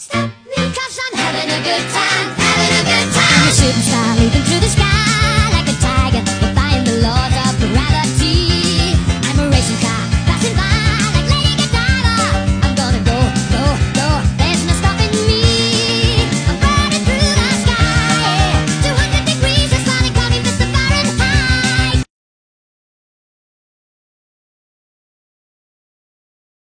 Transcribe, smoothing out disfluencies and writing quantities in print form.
Stop me, 'cause I'm having a good time, having a good time. And the shooting star leaping through the sky.